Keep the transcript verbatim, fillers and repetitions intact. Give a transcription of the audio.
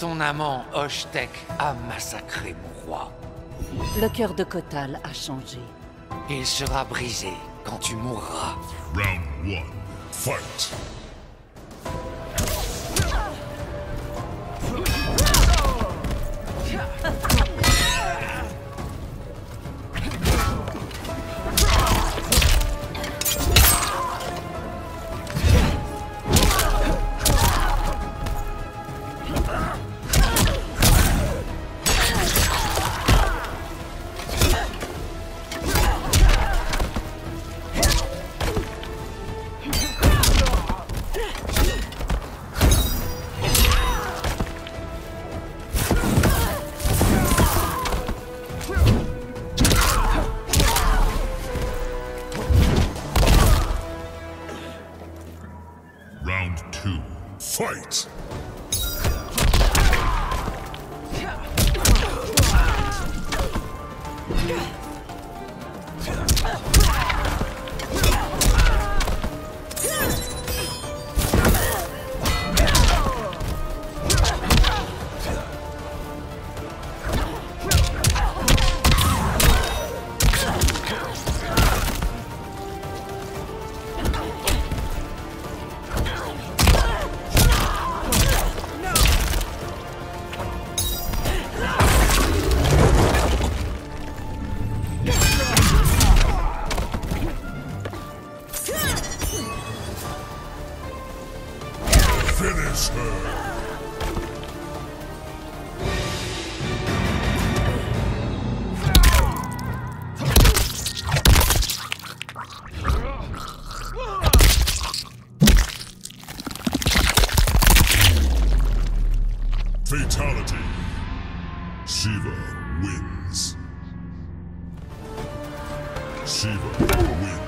ton amant Oshtek a massacré mon roi. Le cœur de Kotal a changé. Il sera brisé quand tu mourras. Round one, fight! Round two, fight! Finish her! Fatality. Sheeva wins. Sheeva wins.